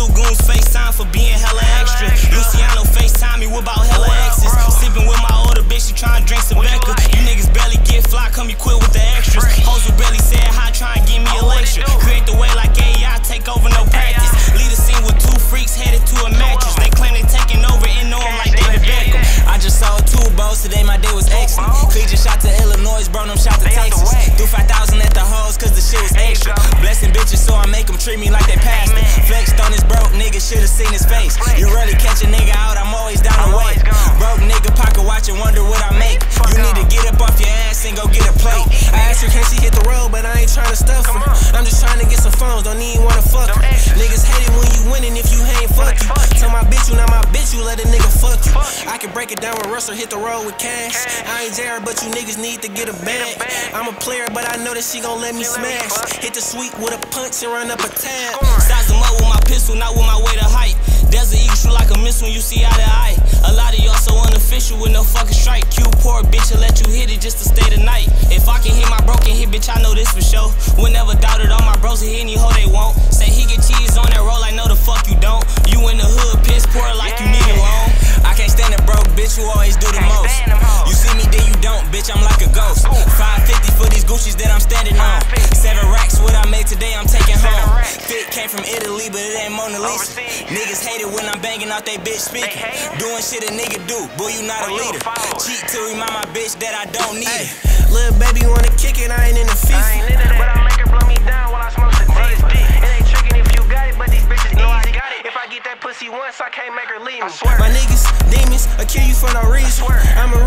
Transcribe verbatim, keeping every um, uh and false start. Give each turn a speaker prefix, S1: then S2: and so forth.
S1: new goons FaceTime for being hella extra. Luciano FaceTime me with about hella exes. Sipping with my older bitch, she tryna drink some Becca. You niggas barely get fly, come equipped with the extras. Hoes who barely said hi, try and give me a lecture. Create the way like A I, take over, no practice. Lead a scene with two freaks headed to a mattress. They claim they taking over and know 'em like David Beckham.
S2: I just saw two balls today, my day was excellent. Cleveland shot to Illinois, bro, them shot to Texas. Threw five thousand at the hoes, cause the shit was extra. Blessing bitches, so I make them treat me like they pastor. Flexed on his broke nigga, should've seen his face. You really catch a nigga out, I'm always down to wait. Broke nigga, pocket watch and wonder what I make. You need to get up off your ass and go get a plate.
S3: I asked her, can she hit the road, but I ain't tryna stuff her. I'm just trying to get some phones, don't even wanna fuck her. Niggas hate it when you winning, if you ain't fuck you. Tell my bitch you not my bitch, you let a nigga fuck you. I can break it down with Russell, hit the road with cash. I ain't Jared, but you niggas need to get a bag. I'm a player, but I know that she gon' let me smash. Hit the sweep with a punch and run up a tab.
S1: Size them up with my pistol, not with my weight of height. There's an eagle shoot like a missile when you see eye to eye. A lot of y'all so unofficial with no fucking strike. Q poor bitch, will let you hit it just to stay the night. If I can hit my broken hit, bitch, I know this for sure. Whenever doubted on my bros, he any hoe they won't. Say he get cheese on that roll, I know the fuck you don't. You in the hood, piss poor like you need a loan.
S2: I can't stand a broke bitch who always do the most. You see me, then you don't, bitch, I'm like a ghost. five fifty for these Gucci's that I'm standing on. Seven racks, what I made today, I'm taking home. Fit came from Italy, but it ain't Mona Lisa. Niggas hate it when I'm banging out they bitch speaking. Doing shit a nigga do, boy, you not a leader. Cheat to remind my bitch that I don't need it.
S3: Little baby wanna kick it, I ain't in the FIFA.
S4: I ain't into that, but I make her blow me down while I smoke sativa. It ain't tricking if you got it, but these bitches know I got it. If I get that pussy once, I can't make her leave me.
S3: My niggas, demons, I kill you for no reason. I'm a